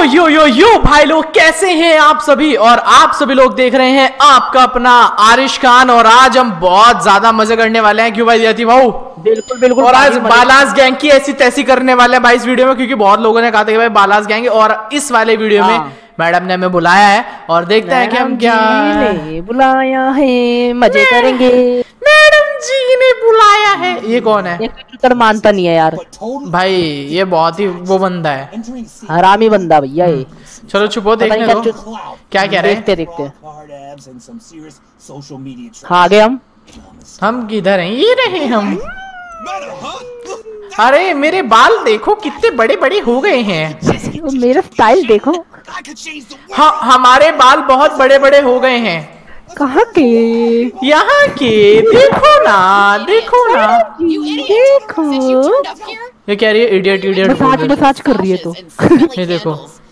यो भाई लोग, कैसे हैं आप सभी। और आप सभी लोग देख रहे हैं आपका अपना आरिश खान। और आज हम बहुत ज्यादा मजे करने वाले हैं। क्यों भाई यति भाऊ? बिल्कुल बिल्कुल। और आज बालास गैंग की ऐसी तैसी करने वाले हैं भाई इस वीडियो में, क्योंकि बहुत लोगों ने कहा था कि भाई बालास गैंग। और इस वाले वीडियो में मैडम ने हमें बुलाया है और देखते हैं कि हम क्या बुलाया है, मजे करेंगे। मैडम जी ने बुलाया है। ये कौन है? ये मानता नहीं है यार भाई, ये बहुत ही वो बंदा है, हरामी बंदा भैया ये। चलो छुपो, देखने दो क्या कह रहे हैं। देखते हाँ, आगे हम किधर हैं? ये रहे हम। अरे मेरे बाल देखो कितने बड़े बड़े हो गए हैं। मेरा स्टाइल देखो। हाँ, हमारे बाल बहुत बड़े बड़े हो गए हैं। कहाँ के? यहाँ के। देखो ना, देखो ना, देखो। ये कह रही है इडियट इडियट। मसाज कर रही है तो ये देखो,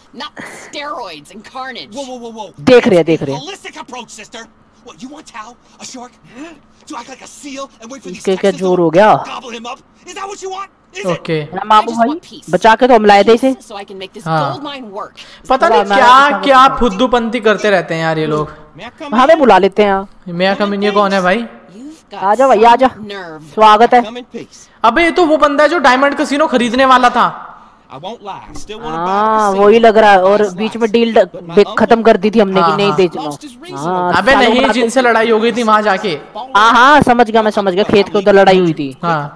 देख रहे इसके क्या जोर हो गया। ओके मामू भाई बचा के तो हम लाए थे इसे। हाँ, पता नहीं क्या क्या फुद्दूपंती करते रहते हैं यार ये लोग। हमें बुला लेते हैं। मैं कमीन। ये कौन है भाई? आजा भैया आजा, स्वागत है। अबे ये तो वो बंदा है जो डायमंड कैसीनो खरीदने वाला था। हाँ वही लग रहा है। और बीच में डील खत्म कर दी थी हमने कि नहीं बेचना। अबे नहीं, जिनसे लड़ाई हो गई थी वहाँ जाके। हाँ समझ गया, मैं समझ गया। खेत के उधर लड़ाई हुई थी। हाँ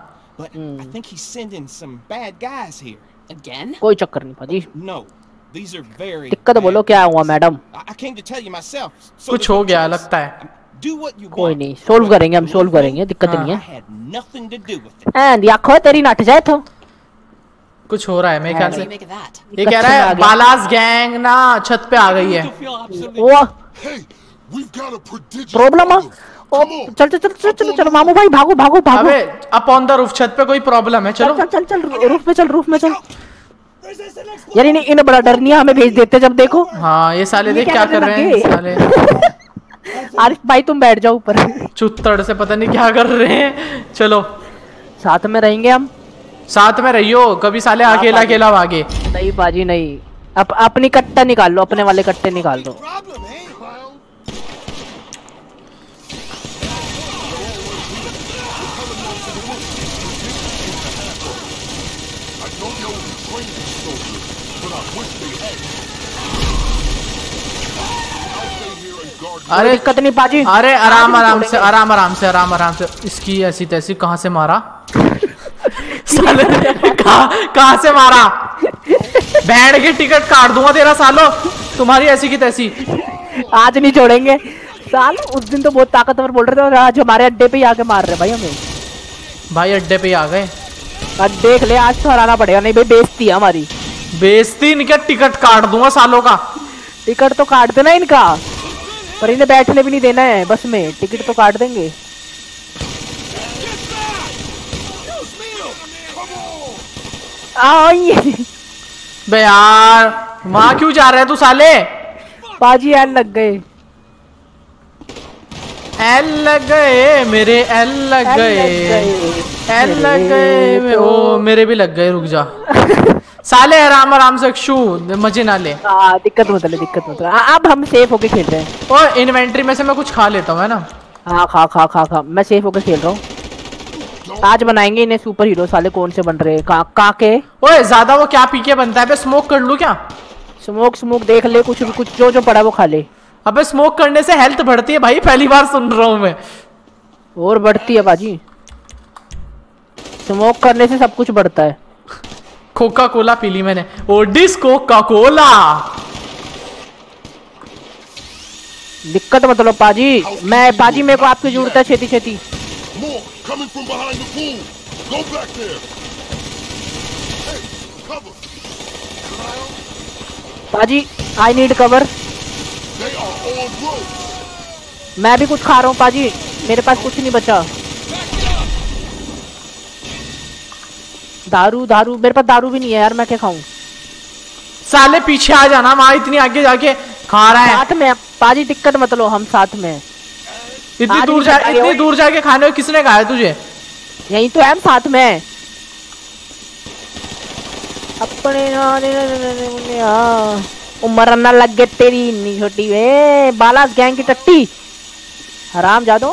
कोई चक्कर नहीं भाजी। दिक्कत बोलो क्या हुआ मैडम? कुछ हो गया लगता है। कोई नहीं, सोल्व करेंगे, हम सोल्व करेंगे, दिक्कत नहीं है। देखो तेरी नट जाए तो कुछ हो रहा है मेरे ख्याल से। ये कह रहा है बालास गैंग ना छत पे आ गई है। वो प्रॉब्लम है। चल चल चल चल चल मामू भाई, भागो भागो भागो। अबे अप ऑन द रूफ, छत पे कोई प्रॉब्लम है। चलो चल चल चल रूफ पे चल, रूफ में चल। यार इन्हें बड़ा डर नहीं है, हमें भेज देते जब देखो। हाँ ये साले देख क्या कर रहे हैं साले। आरिफ भाई तुम बैठ जाओ ऊपर। चुत्तड़ से पता नहीं क्या कर रहे हैं। चलो साथ में रहेंगे हम। साथ में रहियो, कभी साले अकेला अकेला भागे नहीं बाजी नहीं। अपनी कट्टा निकाल लो, अपने वाले कट्टे निकाल दो। अरे दिक्कत नहीं पाजी। अरे आराम आराम से, आराम आराम से, आराम आराम से। इसकी ऐसी तैसी कहाँ से मारा साले? कहाँ से मारा? बैंड की टिकट काट दूंगा तेरा सालो, तुम्हारी ऐसी की तैसी। आज नहीं छोड़ेंगे साल। उस दिन तो बहुत ताकतवर बोल रहे थे, आज हमारे अड्डे पे ही आके मार रहे भाई हमें। भाई अड्डे पे ही आ गए। अब देख ले, आज तो हराना पड़ेगा, नहीं भाई बेइज्जती है हमारी। बेइज्जती इनका, टिकट काट दूंगा सालों का। टिकट तो काट देना इनका, पर इन्हें बैठने भी नहीं देना है बस में। टिकट तो काट देंगे। बे यार वहां क्यों जा रहे हैं तू साले? बाजी एल लग गए, एल लग गए मेरे, एल लग गए, एल लग गए। ओ मेरे भी लग गए। रुक जा साले, आराम आराम से, शू मजे ना ले। दिक्कत मत ले, दिक्कत मत ले। अब हम सेफ होके खेल रहे हैं। और इन्वेंटरी में से मैं कुछ खा लेता हूँ, है ना? हाँ खा खा खा खा, मैं सेफ होके खेल रहा हूँ। आज बनाएंगे इन्हें सुपर हीरो। साले कौन से बन रहे हैं? काके। ओए ज्यादा वो क्या पी के बनता है? स्मोक कर लूं क्या? स्मोक देख ले, कुछ भी, कुछ जो पड़ा वो खा ले। अबे स्मोक करने से हेल्थ बढ़ती है भाई, पहली बार सुन रहा हूँ मैं। और बढ़ती है बाजी, स्मोक करने से सब कुछ बढ़ता है। कोका कोला पी ली मैंने। ओडिस कोका कोला। दिक्कत मतलब पाजी, पाजी मेरे को आपकी जरूरत है, छेती छेती। पाजी आई नीड कवर। मैं भी कुछ खा रहा हूँ पाजी, मेरे पास कुछ नहीं बचा। दारू मेरे पास दारू भी नहीं है यार, मैं क्या खाऊं? साले पीछे आ जाना, वहां इतनी आगे जाके खा रहा है। साथ में पाजी, दिक्कत मत लो, हम साथ में। इतनी दूर जाके खाने को किसने कहा है तुझे? यही तो है, हम साथ में। अपने उम्र ना लग गए तेरी इतनी छोटी वे बालास गैंग की टट्टी हराम जादो।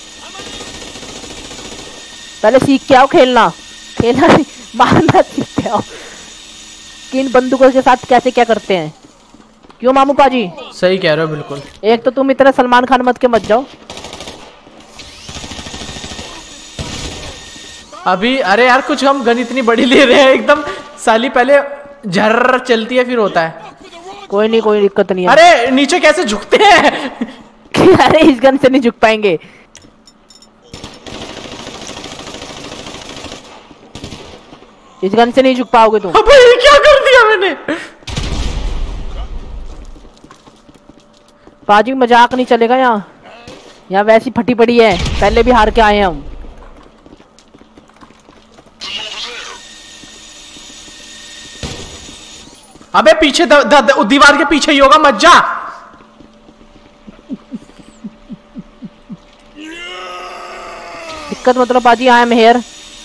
पहले सीख के आओ खेलना नहीं मारना सीख के आओ कि इन बंदूकों के साथ कैसे क्या करते हैं। क्यों मामू पाजी? सही कह रहे हो बिल्कुल। एक तो तुम इतना सलमान खान मत के मत जाओ अभी। अरे यार कुछ हम गन इतनी बड़ी ले रहे हैं एकदम साली, पहले झर्र चलती है फिर होता है। कोई नहीं कोई दिक्कत नहीं है। अरे नीचे कैसे झुकते हैं अरे इस गन से नहीं झुक पाएंगे। इस गन से नहीं झुक पाओगे तुम। अबे ये क्या कर दिया मैंने? पाजी मजाक नहीं चलेगा यहाँ वैसी फटी पड़ी है, पहले भी हार के आए हैं हम। अबे पीछे दीवार के पीछे ही होगा, मत जा। दिक्कत मतलब पाजी आई एम हियर।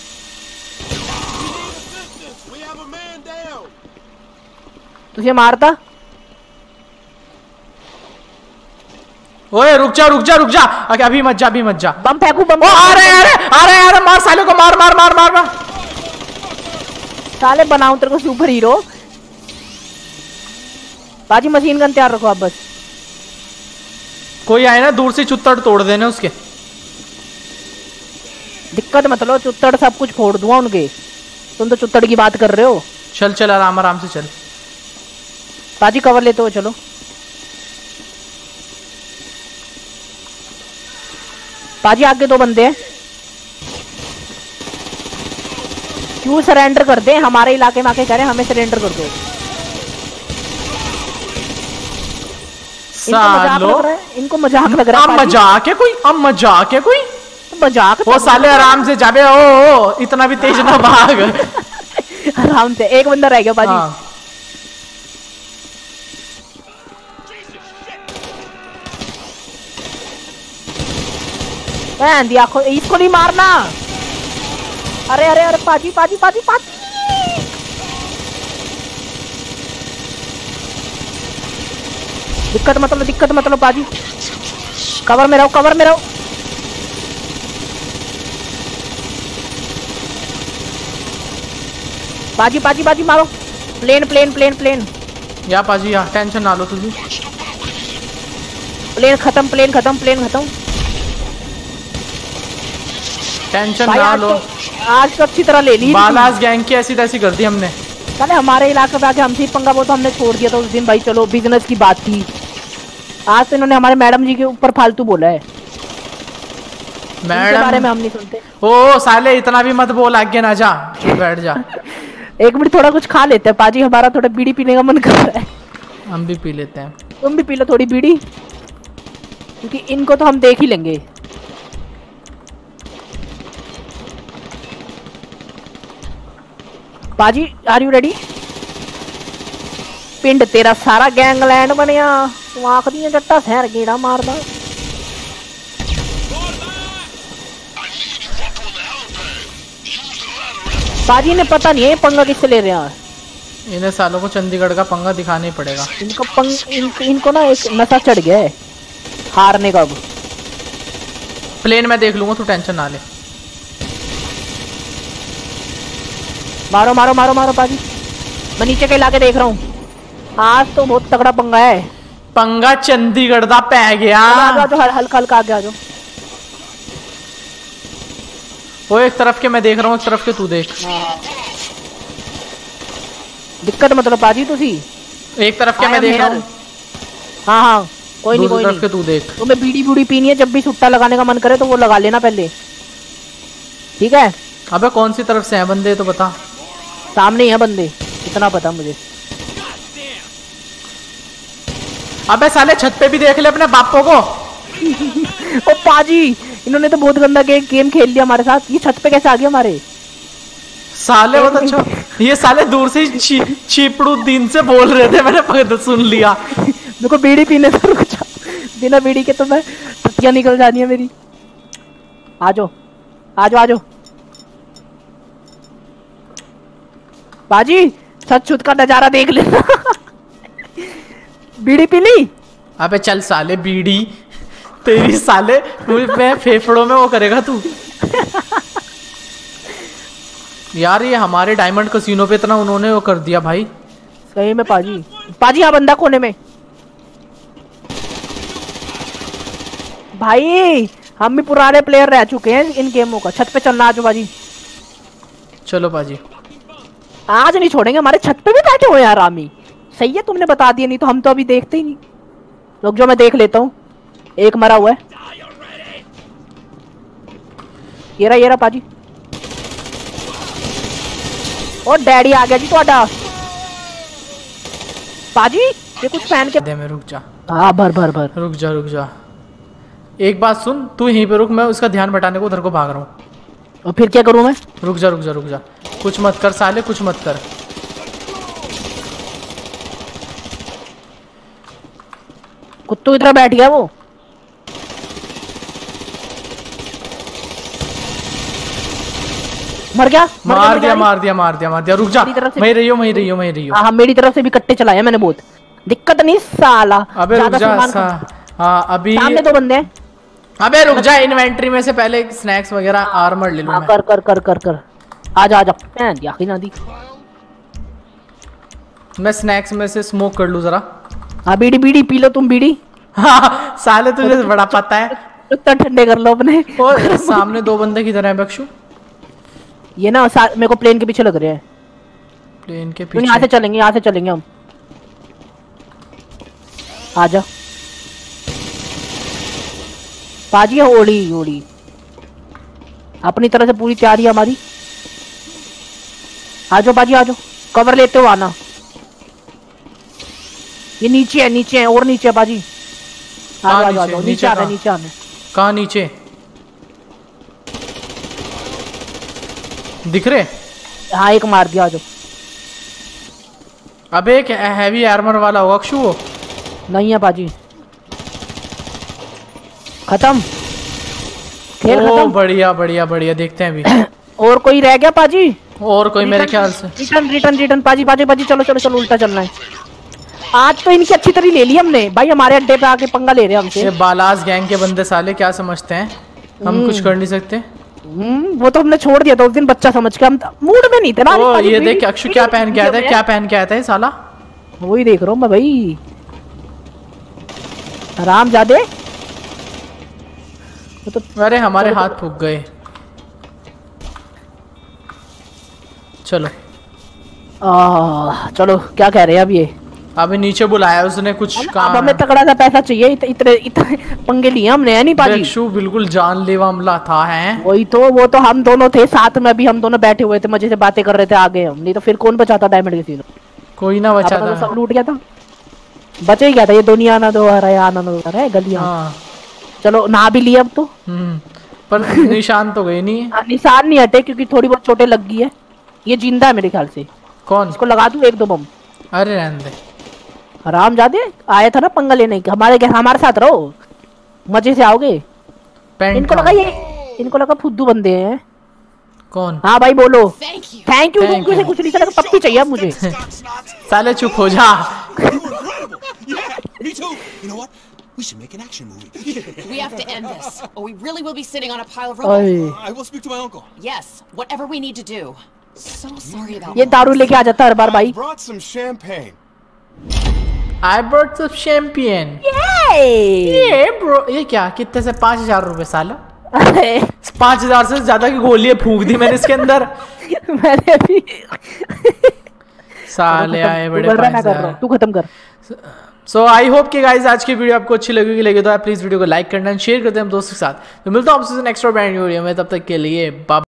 तुझे मारता? ओए रुक जा रुक जा रुक जा, अभी मत जा अभी मत जा। बम फेंकू बम। अरे मार साले को, मार मार मार मार मार। साले बनाऊं तेरे को सुपर हीरो। बाजी मशीन गन तैयार रखो आप बस। कोई आए ना दूर से चुत्तड़ तोड़ देने उसके। दिक्कत मत लो, चुत्तड़ सब कुछ फोड़ दूंगा उनके। तुम तो चुत्तड़ की बात कर रहे हो। चल चल आराम आराम से चल। बाजी कवर लेते हो चलो। बाजी आगे दो बंदे हैं। क्यों सरेंडर कर दे? हमारे इलाके में आके कह रहे हैं हमें सरेंडर कर दो। इनको मजाक लग रहा है। मजाक है कोई? अब मजाक है कोई? मजाक वो साले आराम से जाबे। ओ इतना भी तेज ना भाग। आराम से। एक बंदा रह गया बाजी। हाँ। आंखों इसको नहीं मारना। अरे अरे अरे पाजी पाजी पाजी पाजी। दिक्कत मतलब पाजी। कवर में रहो कवर में रहो। बाजी बाजी बाजी मारो। Plane plane plane plane. या पाजी या टेंशन ना लो तुझे। प्लेन खत्म प्लेन खत्म प्लेन खत्म। टेंशन ना लो। आज तो अच्छी तरह ले ली। बालास गैंग की ऐसी तैसी कर दी हमने। चले हमारे इलाके में आके हमसे पंगा, वो तो हमने छोड़ दिया था उस दिन भाई। चलो बिजनेस की बात थी। आज तो इन्होंने हमारे मैडम जी के ऊपर फालतू बोला है। मैडम के बारे में हम नहीं सुनते। ओ साले इतना भी मत बोल, आगे ना जा, चुप बैठ जा। एक मिनट थोड़ा कुछ खा लेते हैं पाजी, हमारा थोड़ा बीड़ी पीने का मन कर रहा है। हम भी पी लेते हैं। तुम भी पी लो थोड़ी बीड़ी, क्योंकि इनको तो हम देख ही लेंगे। पाजी आर यू रेडी? पिंड तेरा सारा गैंगलैंड बनया, तू आख दी जट्टा शहर गेड़ा मारदा। पाजी ने पता नहीं है पंगा किससे ले रहे हैं। इन्हें सालों को चंडीगढ़ का पंगा दिखाना ही पड़ेगा। इनको ना एक नशा चढ़ गया है हारने का। प्लेन मैं देख लूंगा, तू टेंशन ना ले। मारो मारो मारो मारो पाजी। मैं नीचे के इलाके देख रहा हूँ। आज तो बहुत तगड़ा पंगा है। पंगा चंडीगढ़ दा पै गया। हल्का हल्का आगे आ जाओ। वो एक तरफ के मैं देख रहा हूँ, एक तरफ के तू देख। दिक्कत मतलब पाजी तुसी एक तरफ के मैं देख रहा हूँ। हाँ हाँ कोई नहीं कोई नहीं। के तू देख। तुम्हें बीड़ी बूड़ी पीनी है, जब भी सुट्टा लगाने का मन करे तो वो लगा लेना पहले, ठीक है? अबे कौन सी तरफ से है बंदे तो बता। सामने ही है बंदे, इतना पता मुझे। अबे साले छत पे भी देख ले अपने बापों को। ओ पाजी इन्होंने तो बहुत गंदा गेम खेल लिया हमारे साथ। ये छत पे कैसे आ गया हमारे साले? बहुत अच्छा। ये साले दूर से चीपड़ू दिन से बोल रहे थे, मैंने सुन लिया। मेरे को बीड़ी पीने से रुक जा, बिना बीड़ी के तो मैं टट्टियां निकल जानी है मेरी। आ जाओ आ जाओ आ जाओ। बाजी छत छुत का नजारा देख लेना। बीड़ी पी ली? अबे चल साले बीड़ी तेरी साले मैं फेफड़ों में वो करेगा तू। यार ये हमारे डायमंड कसिनो पे इतना उन्होंने वो कर दिया भाई। सही में पाजी। पाजी यहाँ बंदा कोने में। भाई हम भी पुराने प्लेयर रह चुके हैं इन गेमों का। छत पे चलना आज बाजी। चलो पाजी आज नहीं छोड़ेंगे। हमारे छत पे भी बैठे हुए यार आमी। सही है तुमने बता दिया, नहीं तो हम तो अभी देखते ही नहीं। रुक जो मैं देख लेता हूँ। एक मरा हुआ है। ये रहा पाजी। और डैडी आ गया जी ਤੁਹਾਡਾ। पाजी ये कुछ पहन के दे में रुक जा। हाँ भर रुक जा। एक बात सुन, तू यहीं पे रुक, मैं उसका ध्यान बटाने को उधर को भाग रहा हूँ। और फिर क्या करूँ मैं? रुक जा। कुछ मत कर साले, कुछ मत कर। कुत्तू की तरह बैठ गया वो। मर गया। मार दिया। रुक जा। वहीं रही हो। हाँ मेरी तरफ से भी कट्टे चलाए मैंने बहुत। दिक्कत नहीं साला। अबे रुक जा। हाँ अभी सामने 2 बंदे हैं। अबे रुक जा, इन्वेंटरी में से पहले स्नैक्स वगैरह आर्मर ले लूं मैं। कर। आजा ना दी। मैं स्नैक्स में से स्मोक कर लूं जरा। हाँ बीड़ी पी लो तुम बीड़ी। हाँ साले तुझे बड़ा पता है। तो ठंडे कर लो अपने। और सामने 2 बंदे किधर हैं बख्शू? ये ना मेरे को प्लेन के पीछे लग रहे हैं। प्लेन के पीछे? यहाँ से चलेंगे हम। आजा पाजी। ओड़ी अपनी तरह से पूरी तैयारी है हमारी। आजो पाजी आजो, कवर लेते हो आना। ये नीचे है और नीचे है पाजी। आजो नीचे आना। कहाँ नीचे दिख रहे? हाँ एक मार दिया। आजो। अबे एक हैवी आर्मर वाला होगा अक्षु वो? नहीं है पाजी। खत्म खेल खत्म। बढ़िया देखते हैं अभी। और कोई रह गया पाजी? और कोई मेरे ख्याल से। रिटर्न पाजी चलो उल्टा चलना है। आज तो इनकी अच्छी तरह ले ली हमने भाई। हमारे अड्डे पे आके पंगा ले रहे हैं हमसे। ये बालास गैंग के बंदे साले क्या समझते हैं हम कुछ कर नहीं सकते। वो तो हमने छोड़ दिया था उस दिन बच्चा समझ के। हम मूड में नहीं थे ना। ये देख अक्षु क्या पहन के आया था ये साला। वही देख रहा हूँ मैं भाई। आराम जादे। तो अरे हमारे हाथ फूक गए। चलो चलो क्या कह रहे हैं अब ये? अभी नीचे बुलाया उसने कुछ काम। अब हमें तगड़ा सा पैसा चाहिए। इतने पंगे लिए हमने है नहीं पाजी। बख्शू बिल्कुल जानलेवा हमला था है। वही तो वो तो हम दोनों थे साथ में। अभी हम दोनों बैठे हुए थे मजे से बातें कर रहे थे। आगे हम नहीं तो फिर कौन बचाता डायमंड के सीनो? कोई ना बचाता। तो सब लूट गया था। बचे ही गया था ये दुनिया ना दो है गलियां। चलो ना भी लिया अब तो। पर निशान तो गए नहीं। निशान नहीं हटे क्योंकि थोड़ी बहुत चोटें लग गई है। ये जिंदा है मेरे ख्याल से। कौन? इसको लगा दूं 1-2 बम। अरे रहने दे। आराम जादे आया था ना पंगा लेने के। हमारे साथ रहो मजे से आओगे। इनको लगा फुद्दू बंदे हैं। कौन? हाँ भाई बोलो। थैंक यू तुमको से कुछ नहीं चला। पप्पी चाहिए अब मुझे। साले चुप हो जा। We should make an action movie. We have to end this, or we really will be sitting on a pile of rubble. I will speak to my uncle. Yes, whatever we need to do. So sorry about ये दारू लेके आ जाता हर बार भाई। I brought some champagne. I brought some champagne. Yeah bro। ये क्या कितने से 5,000 रुपए साला? 5,000 से ज्यादा की गोलियां फूंक दी मैंने इसके अंदर। मैंने भी। साले आए बड़े पैसे। तू खत्म कर। सो आई होप कि गाइस आज की वीडियो आपको अच्छी लगी तो आप प्लीज वीडियो को लाइक करना, शेयर करते हैं हम दोस्तों के साथ। तो मिलता हूँ आपसे नेक्स्ट और ब्रांड न्यू वीडियो में। तब तक के लिए बाय।